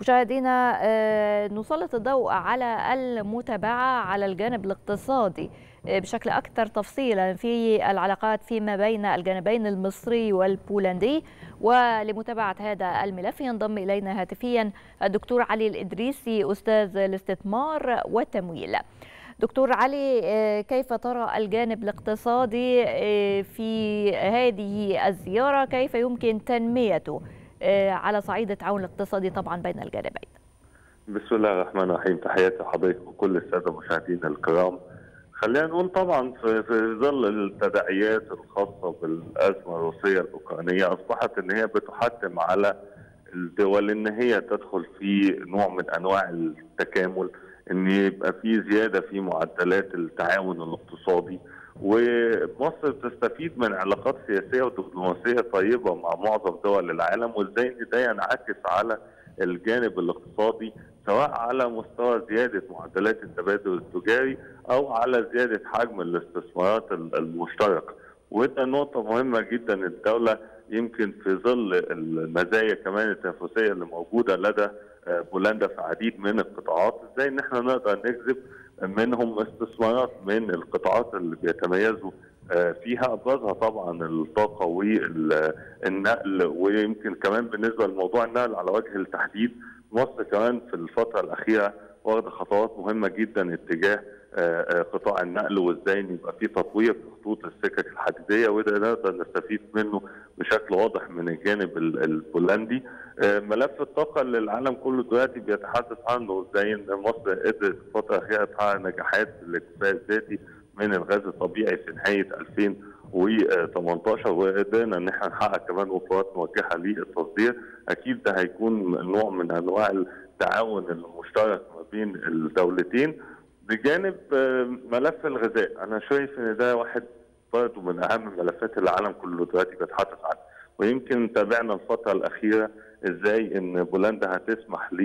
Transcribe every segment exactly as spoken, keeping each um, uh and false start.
مشاهدينا، آه، نسلط الضوء على المتابعة على الجانب الاقتصادي آه، بشكل أكثر تفصيلا في العلاقات فيما بين الجانبين المصري والبولندي. ولمتابعة هذا الملف ينضم إلينا هاتفيا الدكتور علي الإدريسي، أستاذ الاستثمار والتمويل. دكتور علي، آه، كيف ترى الجانب الاقتصادي آه، في هذه الزيارة؟ كيف يمكن تنميته على صعيد التعاون الاقتصادي طبعا بين الجانبين؟ بسم الله الرحمن الرحيم. تحياتي لحضرتك وكل الساده مشاهدينا الكرام. خلينا نقول طبعا في, في ظل التداعيات الخاصه بالازمه الروسيه الاوكرانيه اصبحت ان هي بتحتم على الدول ان هي تدخل في نوع من انواع التكامل، ان يبقى في زياده في معدلات التعاون الاقتصادي، ومصر تستفيد من علاقات سياسيه ودبلوماسيه طيبه مع معظم دول العالم، وازاي ان ده ينعكس على الجانب الاقتصادي سواء على مستوى زياده معدلات التبادل التجاري او على زياده حجم الاستثمارات المشتركه. وده نقطه مهمه جدا. الدوله يمكن في ظل المزايا كمان التنافسيه اللي موجوده لدى بولندا في عديد من القطاعات، ازاي ان احنا نقدر نجذب منهم استثمارات من القطاعات اللي بيتميزوا فيها، ابرزها طبعا الطاقه والنقل. ويمكن كمان بالنسبه لموضوع النقل على وجه التحديد، مصر كمان في الفتره الاخيره واخده خطوات مهمه جدا اتجاه قطاع النقل، وازاي يبقى في تطوير في خطوط السكك الحديديه، وده نقدر نستفيد منه بشكل واضح من الجانب البولندي. ملف الطاقه اللي العالم كله دلوقتي بيتحدث عنه، ازاي ان مصر قدرت الفتره الاخيره تحقق نجاحات في الاكتفاء الذاتي من الغاز الطبيعي في نهايه ألفين وثمانية عشر، وقدرنا ان احنا نحقق كمان وفرات موجهه للتصدير. اكيد ده هيكون نوع من انواع التعاون المشترك ما بين الدولتين. بجانب ملف الغذاء، انا شايف ان ده واحد برضه من اهم الملفات اللي العالم كله دلوقتي بيتحدث عنها، ويمكن تابعنا الفتره الاخيره ازاي ان بولندا هتسمح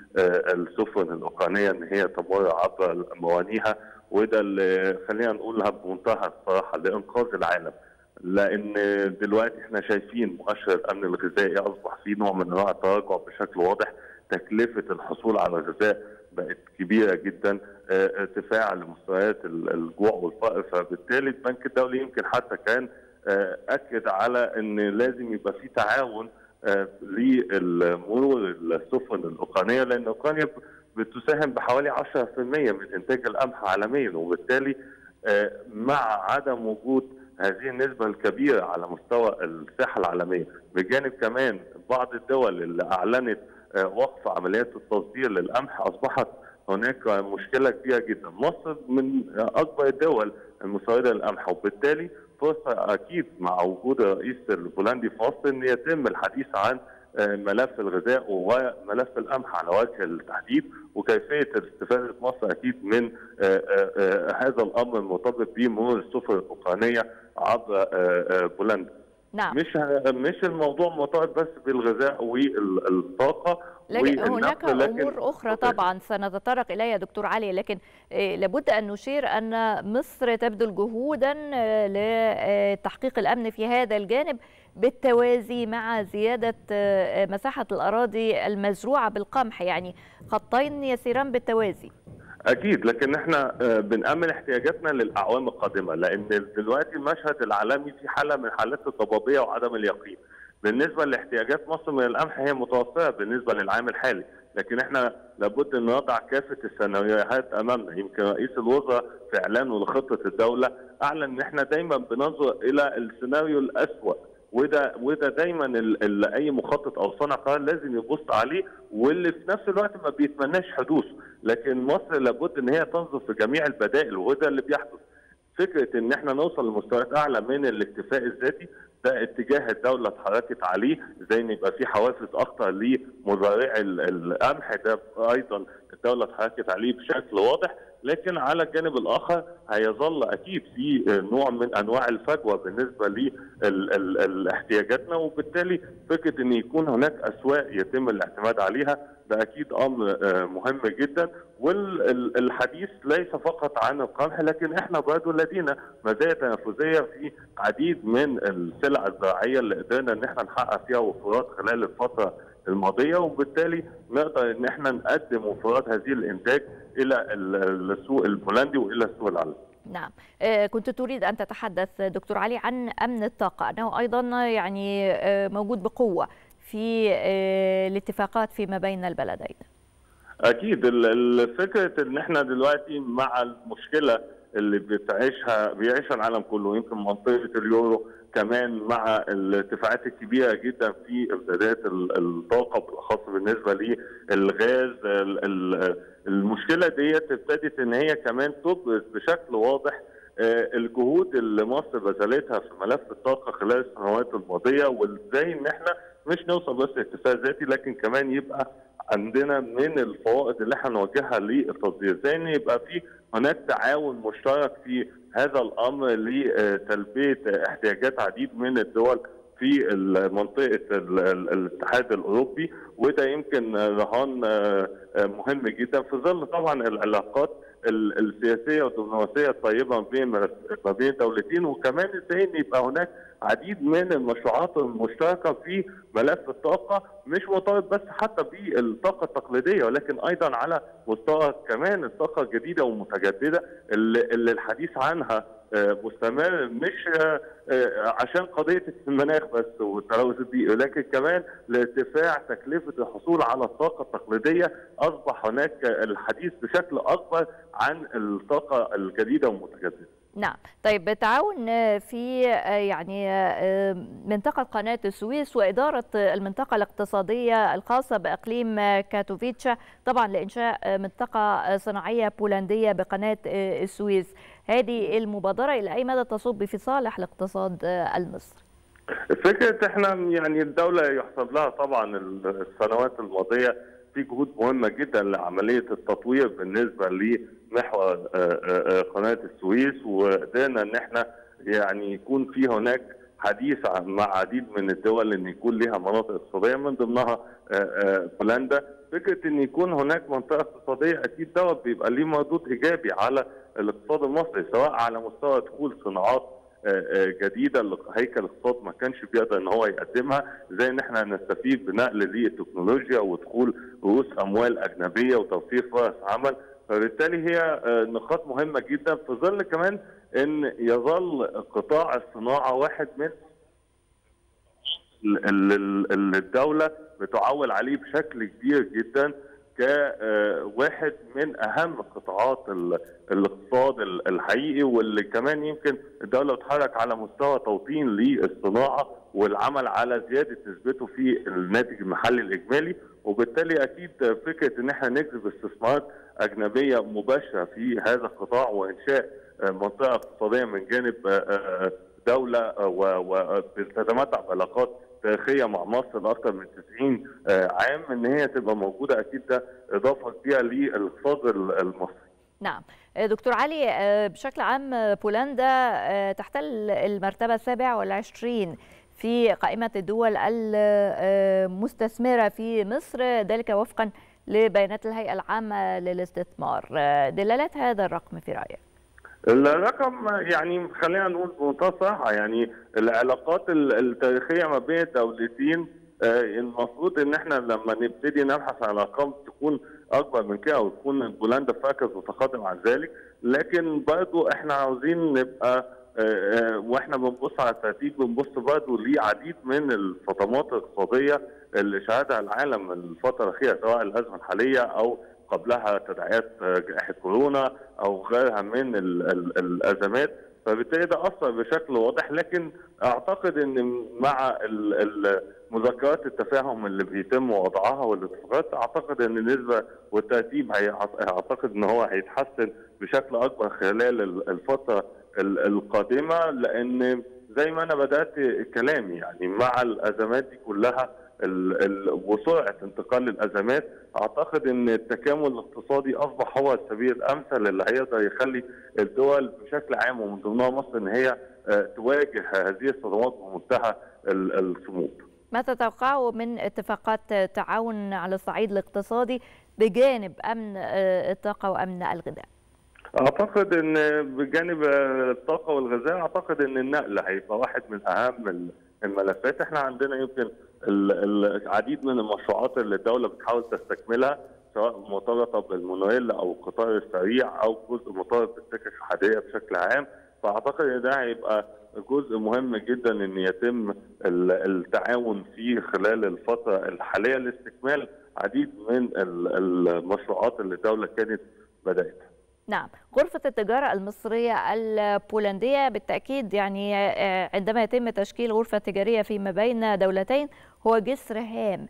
للسفن الاوكرانيه ان هي تمر عبر موانيها، وده اللي خلينا نقولها بمنتهى الصراحه لانقاذ العالم، لان دلوقتي احنا شايفين مؤشر الامن الغذائي اصبح فيه نوع من انواع التراجع بشكل واضح. تكلفه الحصول على الغذاء بقت كبيره جدا، ارتفاع لمستويات الجوع والفقر، فبالتالي البنك الدولي يمكن حتى كان اكد على ان لازم يبقى في تعاون لمرور السفن الاوكرانيه، لان اوكرانيا بتساهم بحوالي عشرة بالمئة من انتاج القمح عالميا، وبالتالي مع عدم وجود هذه النسبه الكبيره على مستوى الساحه العالميه، بجانب كمان بعض الدول اللي اعلنت وقف عمليات التصدير للقمح، اصبحت هناك مشكله كبيره جدا. مصر من اكبر الدول المساعده للقمح، وبالتالي فرصه اكيد مع وجود الرئيس البولندي في مصر ان يتم الحديث عن ملف الغذاء وملف القمح على وجه التحديد، وكيفيه استفاده مصر اكيد من هذا الامر المرتبط بمرور السفن الاوكرانيه عبر بولندا. نعم. مش مش الموضوع مرتبط بس بالغذاء والطاقه، لكن هناك امور اخرى طبعا سنتطرق اليها دكتور علي، لكن لابد ان نشير ان مصر تبذل جهودا لتحقيق الامن في هذا الجانب بالتوازي مع زياده مساحه الاراضي المزروعه بالقمح، يعني خطين يسيران بالتوازي. اكيد، لكن احنا بنأمن احتياجاتنا للاعوام القادمه، لان دلوقتي المشهد العالمي في حاله من حالات الضبابيه وعدم اليقين. بالنسبه لاحتياجات مصر من القمح هي متوفره بالنسبه للعام الحالي، لكن احنا لابد ان نضع كافه السيناريوهات امامنا. يمكن رئيس الوزراء في اعلانه لخطه الدوله اعلن ان احنا دايما بننظر الى السيناريو الاسوأ، وده وده دايما اللي اي مخطط او صانع قرار لازم يبص عليه، واللي في نفس الوقت ما بيتمناش حدوثه. لكن مصر لابد ان هي تنظر في جميع البدائل، وده اللي بيحدث. فكره ان احنا نوصل لمستويات اعلى من الاكتفاء الذاتي، ده اتجاه الدوله اتحركت عليه، زي ان يبقى في حوافز اكثر لمزارعي القمح، ده ايضا الدوله اتحركت عليه بشكل واضح. لكن على الجانب الاخر هيظل اكيد في نوع من انواع الفجوه بالنسبه لاحتياجاتنا، وبالتالي فكره ان يكون هناك اسواق يتم الاعتماد عليها ده اكيد امر مهم جدا. والحديث ليس فقط عن القمح، لكن احنا برضه لدينا مزايا تنافسيه في عديد من السلع الزراعيه اللي قدرنا ان احنا نحقق فيها وفرات خلال الفتره الماضيه، وبالتالي نقدر ان احنا نقدم وفرات هذه الانتاج الى السوق البولندي والى السوق العالمي. نعم، كنت تريد أن تتحدث دكتور علي عن أمن الطاقة، أنه أيضا يعني موجود بقوة في الاتفاقات فيما بين البلدين. أكيد فكرة إن إحنا دلوقتي مع المشكلة اللي بتعيشها بيعيشها العالم كله، يمكن منطقة اليورو كمان مع الارتفاعات الكبيرة جدا في إمدادات الطاقة بالأخص بالنسبة للغاز. المشكلة ديت ابتدت إن هي كمان تبرز بشكل واضح الجهود اللي مصر بذلتها في ملف الطاقة خلال السنوات الماضية، وإزاي إن إحنا مش نوصل بس لاكتفاء ذاتي، لكن كمان يبقى عندنا من الفوائد اللي احنا نواجهها للتصدير، زي ان يبقى في هناك تعاون مشترك في هذا الامر لتلبيه احتياجات عديد من الدول في منطقه الاتحاد الاوروبي، وده يمكن رهان مهم جدا في ظل طبعا العلاقات السياسيه والدبلوماسيه الطيبه ما بين الدولتين، وكمان ازاي ان يبقى هناك عديد من المشروعات المشتركه في ملف الطاقه، مش مرتبط بس حتى بالطاقه التقليديه، ولكن ايضا على مستوى كمان الطاقه الجديده والمتجدده اللي, اللي الحديث عنها مستمر، مش عشان قضيه المناخ بس والتلوث البيئي، لكن كمان لارتفاع تكلفه الحصول على الطاقه التقليديه. اصبح هناك الحديث بشكل اكبر عن الطاقه الجديده والمتجدده. نعم، طيب التعاون في يعني منطقة قناة السويس وإدارة المنطقة الاقتصادية الخاصة بإقليم كاتوفيتشا طبعا لإنشاء منطقة صناعية بولندية بقناة السويس، هذه المبادرة إلى أي مدى تصب في صالح الاقتصاد المصري؟ فكرة احنا يعني الدولة يحسب لها طبعا السنوات الماضية في جهود مهمة جدا لعملية التطوير بالنسبة لمحور قناة السويس، وقدرنا ان احنا يعني يكون في هناك حديث مع عديد من الدول ان يكون لها مناطق اقتصادية من ضمنها بولندا. فكرة ان يكون هناك منطقة اقتصادية اكيد دوت بيبقى ليه مردود ايجابي على الاقتصاد المصري، سواء على مستوى دخول صناعات جديده اللي هيكل الاقتصاد ما كانش بيقدر ان هو يقدمها، زي ان احنا نستفيد بنقل للتكنولوجيا ودخول رؤوس اموال اجنبيه وتوفير فرص عمل. فبالتالي هي نقاط مهمه جدا في ظل كمان ان يظل قطاع الصناعه واحد من اللي الدوله بتعول عليه بشكل كبير جدا كواحد من اهم قطاعات الاقتصاد الحقيقي، واللي كمان يمكن الدوله بتتحرك على مستوى توطين للصناعه والعمل على زياده نسبته في الناتج المحلي الاجمالي. وبالتالي اكيد فكره ان احنا نجذب استثمارات اجنبيه مباشره في هذا القطاع وانشاء منطقه اقتصاديه من جانب دوله وبتتمتع بعلاقات تاريخيه مع مصر لاكثر من تسعين عام، ان هي تبقى موجوده اكيد ده اضافه كبيره للاقتصاد المصري. نعم، دكتور علي، بشكل عام بولندا تحتل المرتبه السابعه والعشرين في قائمه الدول المستثمره في مصر، ذلك وفقا لبيانات الهيئه العامه للاستثمار. دلالات هذا الرقم في رايك؟ الرقم يعني خلينا نقول بمنتهى الصراحه، يعني العلاقات التاريخيه ما بين الدولتين المفروض ان احنا لما نبتدي نبحث عن ارقام تكون اكبر من كده وتكون بولندا في مركز متقدم عن ذلك، لكن برضه احنا عاوزين نبقى واحنا بنبص على الترتيب بنبص برضه لعديد من الصدمات الاقتصاديه اللي شهدها العالم الفتره الاخيره، سواء الازمه الحاليه او قبلها تداعيات جائحه كورونا او غيرها من ال ال الازمات. فبالتالي ده اثر بشكل واضح، لكن اعتقد ان مع مذكرات التفاهم اللي بيتم وضعها والاتفاقات، اعتقد ان النسبه والترتيب اعتقد ان هو هيتحسن بشكل اكبر خلال الفتره القادمه، لان زي ما انا بدات كلامي يعني مع الازمات دي كلها وسرعه انتقال الازمات، اعتقد ان التكامل الاقتصادي اصبح هو السبيل الامثل اللي هيقدر يخلي الدول بشكل عام ومن ضمنها مصر ان هي تواجه هذه الصدمات بمنتهى الصمود. ما تتوقعه من اتفاقات تعاون على الصعيد الاقتصادي بجانب امن الطاقه وامن الغذاء؟ اعتقد ان بجانب الطاقه والغذاء اعتقد ان النقل هيبقى واحد من اهم الملفات. احنا عندنا يمكن العديد من المشروعات اللي الدوله بتحاول تستكملها، سواء مرتبطه بالمونوريل او القطار السريع او جزء مرتبط بالسكك الحديديه بشكل عام. فاعتقد ان ده هيبقى جزء مهم جدا ان يتم التعاون فيه خلال الفتره الحاليه لاستكمال عديد من المشروعات اللي الدوله كانت بداتها. نعم، غرفة التجارة المصرية البولندية بالتأكيد يعني عندما يتم تشكيل غرفة تجارية فيما بين دولتين هو جسر هام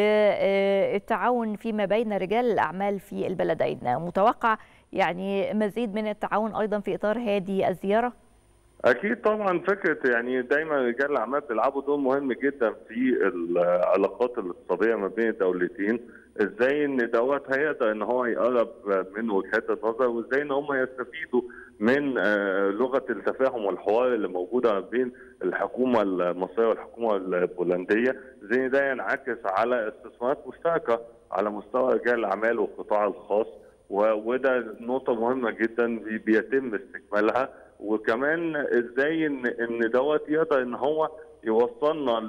للتعاون فيما بين رجال الأعمال في البلدين. متوقع يعني مزيد من التعاون أيضا في إطار هذه الزيارة؟ أكيد طبعا، فكرة يعني دايما رجال الأعمال بيلعبوا دور مهم جدا في العلاقات الاقتصادية ما بين الدولتين، ازاي ان دوت هيقدر ان هو يقرب من وجهات النظر، وازاي ان هم يستفيدوا من لغه التفاهم والحوار اللي موجوده بين الحكومه المصريه والحكومه البولنديه، ازاي ده ينعكس على استثمارات مشتركه على مستوى رجال الاعمال والقطاع الخاص، وده نقطه مهمه جدا بيتم استكمالها. وكمان ازاي ان ان دوت يقدر ان هو يوصلنا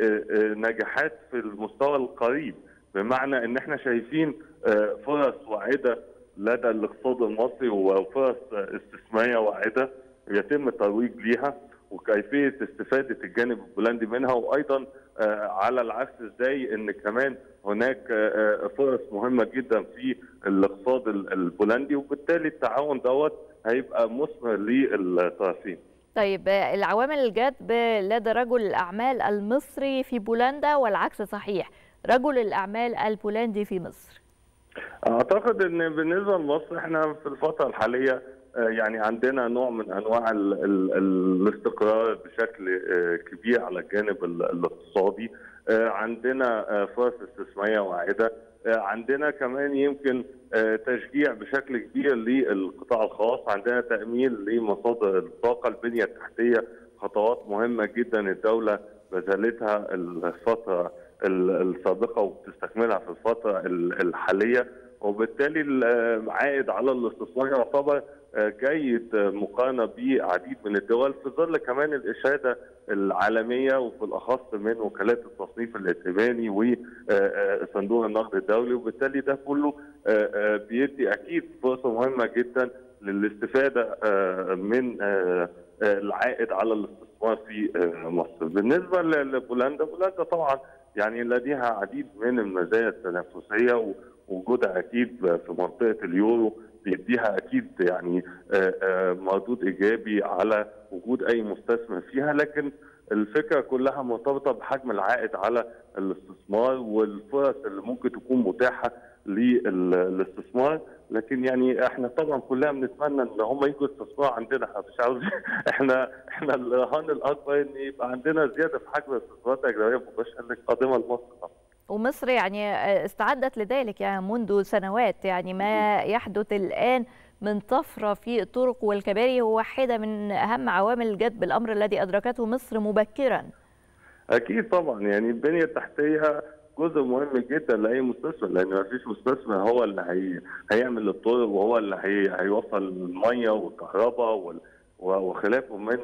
لنجاحات في المستوى القريب، بمعنى ان احنا شايفين فرص واعده لدى الاقتصاد المصري وفرص استثماريه واعده يتم الترويج ليها، وكيفيه استفاده الجانب البولندي منها، وايضا على العكس ازاي ان كمان هناك فرص مهمه جدا في الاقتصاد البولندي، وبالتالي التعاون دوت هيبقى مثمر للطرفين. طيب، العوامل الجذب لدى رجل الاعمال المصري في بولندا والعكس صحيح، رجل الاعمال البولندي في مصر؟ اعتقد ان بالنسبه لمصر احنا في الفتره الحاليه يعني عندنا نوع من انواع ال ال الاستقرار بشكل كبير على الجانب الاقتصادي، عندنا فرص استثماريه واعده، عندنا كمان يمكن تشجيع بشكل كبير للقطاع الخاص، عندنا تامين لمصادر الطاقه، البنيه التحتيه خطوات مهمه جدا الدوله بذلتها الفتره السابقه وبتستكملها في الفتره الحاليه، وبالتالي العائد على الاستثمار يعتبر جيد مقارنه بعديد من الدول، في ظل كمان الاشاده العالميه وبالاخص من وكالات التصنيف الائتماني وصندوق النقد الدولي، وبالتالي ده كله بيدي اكيد فرصه مهمه جدا للاستفاده من العائد على الاستثمار في مصر. بالنسبه لبولندا، بولندا طبعا يعني لديها عديد من المزايا التنافسيه، ووجودها اكيد في منطقه اليورو بيديها اكيد يعني مردود ايجابي على وجود اي مستثمر فيها، لكن الفكره كلها مرتبطه بحجم العائد على الاستثمار والفرص اللي ممكن تكون متاحه للاستثمار. لكن يعني احنا طبعا كلنا بنتمنى ان هم يجوا يستثمروا عندنا، احنا مش عاوز احنا احنا الرهان الاكبر ان يبقى عندنا زياده في حجم الاستثمارات الاجنبيه المباشره اللي قادمه لمصر طبعا. ومصر يعني استعدت لذلك يعني منذ سنوات، يعني ما يحدث الآن من طفرة في الطرق والكباري هو واحدة من أهم عوامل الجذب، الأمر الذي أدركته مصر مبكرا. أكيد طبعا، يعني البنية التحتية جزء مهم جدا لأي مستثمر، لأن ما فيش مستثمر هو اللي هي... هيعمل الطرق وهو اللي هي... هيوصل المية والكهرباء وال... وخلافه من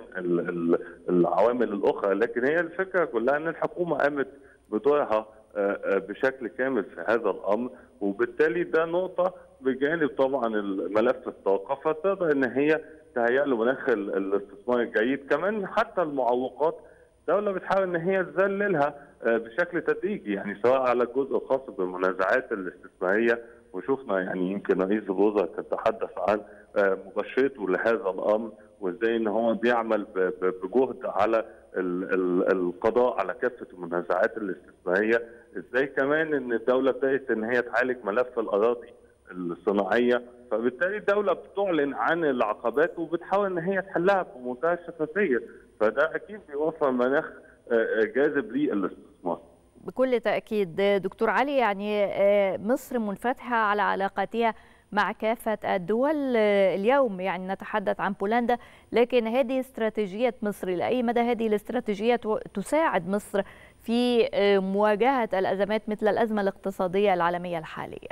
العوامل الأخرى، لكن هي الفكرة كلها أن الحكومة قامت بدورها بشكل كامل في هذا الامر، وبالتالي ده نقطه بجانب طبعا ملف الطاقه، فتقدر ان هي تهيئ له مناخ الاستثمار الجيد. كمان حتى المعوقات الدوله بتحاول ان هي تذللها بشكل تدريجي، يعني سواء على الجزء الخاص بالمنازعات الاستثماريه، وشفنا يعني يمكن رئيس الوزراء تتحدث عن مباشرته لهذا الامر، وازاي ان هو بيعمل بجهد على القضاء على كافه المنازعات الاستثماريه، ازاي كمان ان الدوله ابتدت ان هي تعالج ملف الاراضي الصناعيه، فبالتالي الدوله بتعلن عن العقبات وبتحاول ان هي تحلها بمنتهى الشفافيه، فده اكيد بيوفر مناخ جاذب للاستثمار. بكل تاكيد دكتور علي، يعني مصر منفتحه على علاقاتها مع كافة الدول. اليوم يعني نتحدث عن بولندا، لكن هذه استراتيجية مصر لأي مدى هذه الاستراتيجية تساعد مصر في مواجهة الأزمات مثل الأزمة الاقتصادية العالمية الحالية؟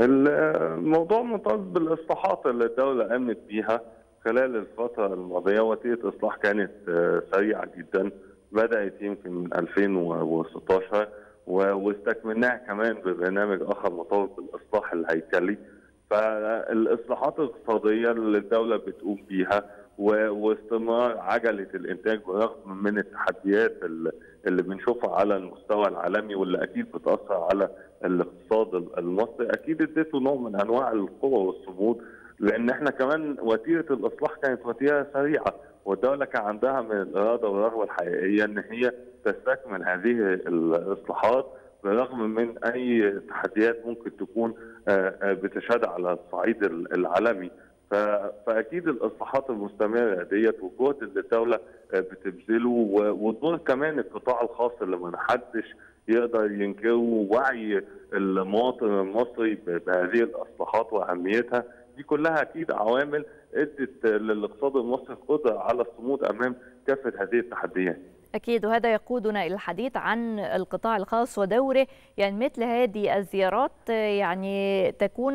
الموضوع مرتبط بالإصلاحات اللي الدولة قامت بيها خلال الفترة الماضية، وتيرة إصلاح كانت سريعة جدا، بدات يمكن من ألفين وستاشر واستكملناها كمان ببرنامج اخر مرتبط بالاصلاح الهيكلي. فالاصلاحات الاقتصاديه اللي الدوله بتقوم بيها واستمرار عجله الانتاج برغم من التحديات اللي بنشوفها على المستوى العالمي واللي اكيد بتاثر على الاقتصاد المصري، اكيد اديته نوع من انواع القوه والصمود، لان احنا كمان وتيره الاصلاح كانت وتيره سريعه، والدوله كان عندها من الاراده والرغبه الحقيقيه ان هي تستكمل هذه الاصلاحات بالرغم من اي تحديات ممكن تكون بتشهد على الصعيد العالمي. فاكيد الاصلاحات المستمره ديت والجهد اللي الدوله بتبذله ودور كمان القطاع الخاص اللي ما حدش يقدر ينكره، وعي المواطن المصري بهذه الاصلاحات واهميتها، دي كلها اكيد عوامل ادت للاقتصاد المصري قدره على الصمود امام كافه هذه التحديات. أكيد، وهذا يقودنا إلى الحديث عن القطاع الخاص ودوره. يعني مثل هذه الزيارات يعني تكون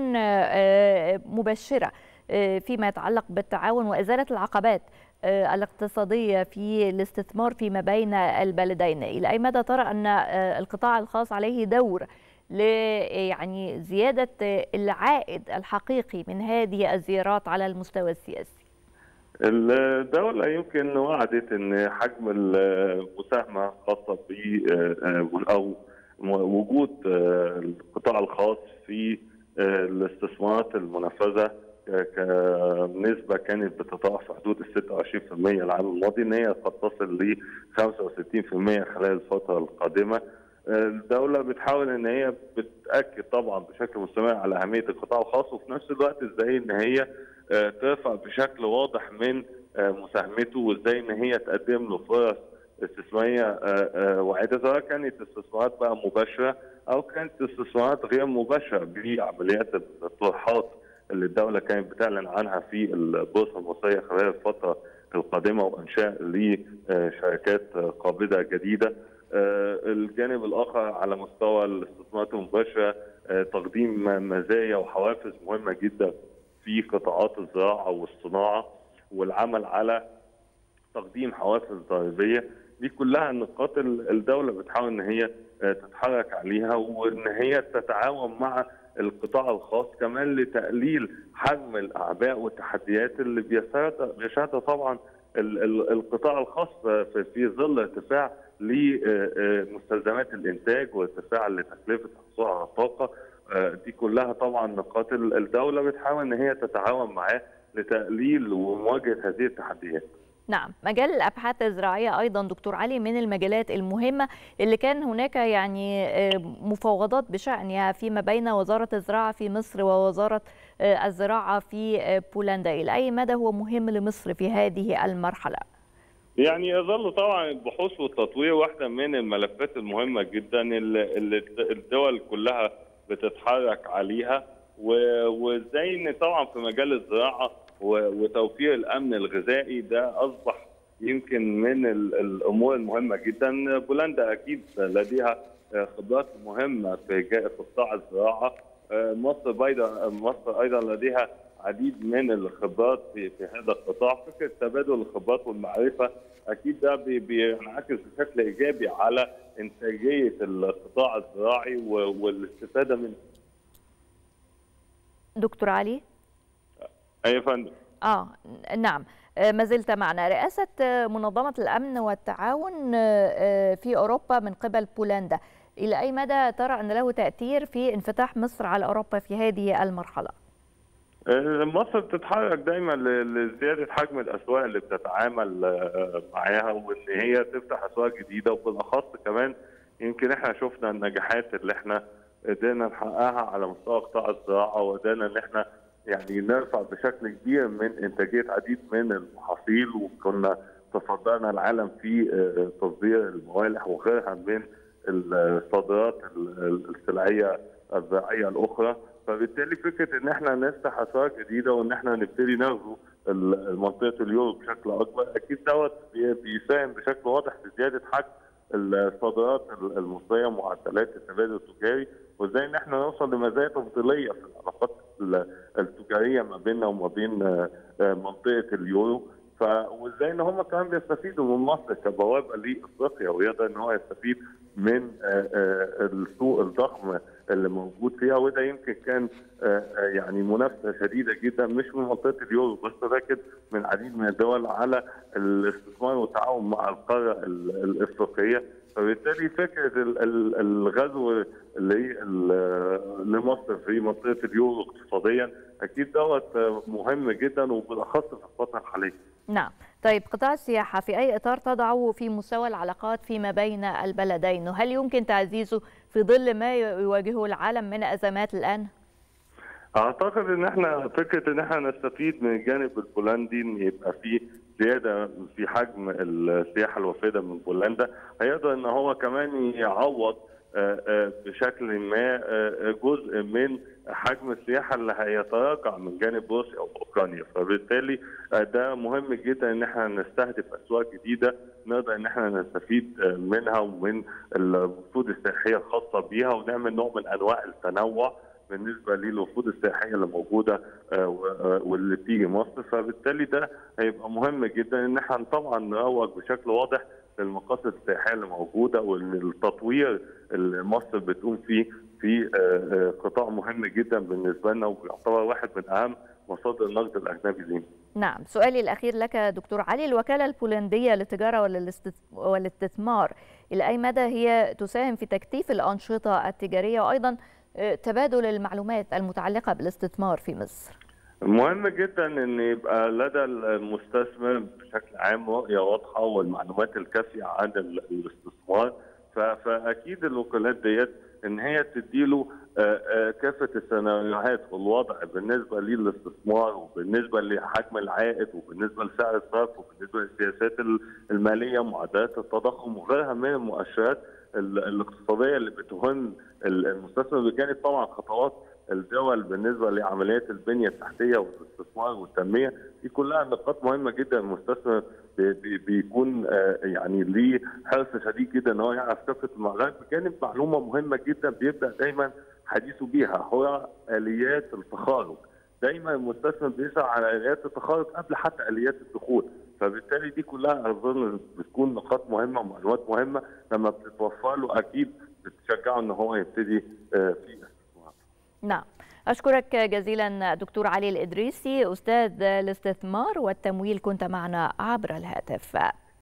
مبشرة فيما يتعلق بالتعاون وإزالة العقبات الاقتصادية في الاستثمار فيما بين البلدين. إلى أي مدى ترى أن القطاع الخاص عليه دور ل يعني زيادة العائد الحقيقي من هذه الزيارات على المستوى السياسي؟ الدولة يمكن وعدت ان حجم المساهمة خاصة ب او وجود القطاع الخاص في الاستثمارات المنفذة كنسبة كانت بتتراوح في حدود ال ستة وعشرين بالمئة العام الماضي، ان هي قد تصل ل خمسة وستين بالمئة خلال الفترة القادمة. الدولة بتحاول ان هي بتأكد طبعا بشكل مستمر على أهمية القطاع الخاص، وفي نفس الوقت ازاي ان هي ترفع بشكل واضح من مساهمته، وازاي ان هي تقدم له فرص استثماريه واعده، سواء كانت استثمارات بقى مباشره او كانت استثمارات غير مباشره بعمليات الطروحات اللي الدوله كانت بتعلن عنها في البورصه المصريه خلال الفتره القادمه، وانشاء لشركات قابضه جديده. الجانب الاخر على مستوى الاستثمارات المباشره تقديم مزايا وحوافز مهمه جدا في قطاعات الزراعه والصناعه، والعمل على تقديم حوافز ضريبيه. دي كلها نقاط الدوله بتحاول ان هي تتحرك عليها، وان هي تتعاون مع القطاع الخاص كمان لتقليل حجم الاعباء والتحديات اللي بيشهدها طبعا القطاع الخاص في ظل ارتفاع لمستلزمات الانتاج وارتفاع لتكلفه الحصول على الطاقه. دي كلها طبعا نقاط الدولة بتحاول ان هي تتعاون معاه لتقليل ومواجهة هذه التحديات. نعم، مجال الأبحاث الزراعية أيضا دكتور علي من المجالات المهمة اللي كان هناك يعني مفاوضات بشأنها فيما بين وزارة الزراعة في مصر ووزارة الزراعة في بولندا. إلى أي مدى هو مهم لمصر في هذه المرحلة؟ يعني يظل طبعا البحوث والتطوير واحدة من الملفات المهمة جدا اللي الدول كلها بتتحرك عليها، وازاي ان طبعا في مجال الزراعه وتوفير الامن الغذائي ده اصبح يمكن من الامور المهمه جدا. بولندا اكيد لديها خبرات مهمه في في قطاع الزراعه. مصر ايضا مصر ايضا لديها عديد من الخبرات في في هذا القطاع. فكره تبادل الخبرات والمعرفه اكيد ده بينعكس بشكل ايجابي على انتاجيه القطاع الزراعي والاستفاده منه. دكتور علي؟ ايوه يا فندم. اه نعم، ما زلت معنا. رئاسه منظمه الامن والتعاون في اوروبا من قبل بولندا، الى اي مدى ترى ان له تاثير في انفتاح مصر على اوروبا في هذه المرحله؟ مصر بتتحرك دايما لزياده حجم الاسواق اللي بتتعامل معاها، وان هي تفتح اسواق جديده، وبالاخص كمان يمكن احنا شفنا النجاحات اللي احنا قدرنا نحققها على مستوى قطاع الزراعه، وقدرنا ان احنا يعني نرفع بشكل كبير من انتاجيه عديد من المحاصيل، وكنا تصدرنا العالم في تصدير الموالح وغيرها من الصادرات السلعيه الزراعيه الاخرى. فبالتالي فكره ان احنا نفتح اسواق جديده وان احنا نبتدي نغزو منطقه اليورو بشكل اكبر، اكيد دوت بيساهم بشكل واضح في زياده حجم الصادرات المصريه ومعدلات التبادل التجاري، وازاي ان احنا نوصل لمزايا تفضيليه في العلاقات التجاريه ما بيننا وما بين منطقه اليورو. ف وازاي ان هم كمان بيستفيدوا من مصر كبوابه لافريقيا، ويقدر ان هو يستفيد من السوق الضخم اللي موجود فيها. وده يمكن كان يعني منافسه شديده جدا مش من منطقه اليورو بس، لكن من العديد من الدول على الاستثمار والتعاون مع القاره الافريقيه. فبالتالي فكره الغزو لمصر في منطقه اليورو اقتصاديا اكيد دوت مهم جدا، وبالاخص في الفتره الحاليه. نعم. طيب قطاع السياحة في أي إطار تضعه في مستوى العلاقات فيما بين البلدين؟ وهل يمكن تعزيزه في ظل ما يواجهه العالم من أزمات الآن؟ أعتقد إن احنا فكرة إن احنا نستفيد من الجانب البولندي إن يبقى في زيادة في حجم السياحة الوافدة من بولندا، هيقدر إن هو كمان يعوض بشكل ما جزء من حجم السياحه اللي هيتراجع من جانب روسيا واوكرانيا. فبالتالي ده مهم جدا ان احنا نستهدف اسواق جديده نقدر ان احنا نستفيد منها ومن الوفود السياحيه الخاصه بيها، ونعمل نوع من انواع التنوع بالنسبه للوفود السياحيه اللي موجوده واللي بتيجي مصر. فبالتالي ده هيبقى مهم جدا ان احنا طبعا نروج بشكل واضح للمقاصد السياحيه اللي موجوده، وان التطوير اللي مصر بتقوم فيه في قطاع مهم جدا بالنسبه لنا، ويعتبر واحد من اهم مصادر النقد الاجنبي لينا. نعم. سؤالي الاخير لك دكتور علي، الوكاله البولنديه للتجاره والاستثمار الى اي مدى هي تساهم في تكثيف الانشطه التجاريه وايضا تبادل المعلومات المتعلقه بالاستثمار في مصر؟ مهم جدا ان يبقى لدى المستثمر بشكل عام رؤيه واضحه والمعلومات الكافيه عن الاستثمار. فاكيد الوكالات ديت ان هي تديله كافه السيناريوهات والوضع بالنسبه للاستثمار وبالنسبه لحجم العائد وبالنسبه لسعر الصرف وبالنسبه للسياسات الماليه معدلات التضخم وغيرها من المؤشرات الاقتصاديه اللي بتهم المستثمر، بجانب طبعا خطوات الدول بالنسبه لعمليات البنيه التحتيه والاستثمار والتنميه. دي كلها نقاط مهمه جدا. المستثمر بيكون يعني ليه حرص شديد جدا ان هو يعرف كافه المعلومات، بجانب معلومه مهمه جدا بيبدا دايما حديثه بيها هو اليات التخارج. دايما المستثمر بيسعى على اليات التخارج قبل حتى اليات الدخول. فبالتالي دي كلها اظن بتكون نقاط مهمه ومعلومات مهمه لما بتتوفر له اكيد بتشجعه ان هو يبتدي في الاستثمار. نعم. أشكرك جزيلا دكتور علي الإدريسي أستاذ الاستثمار والتمويل، كنت معنا عبر الهاتف.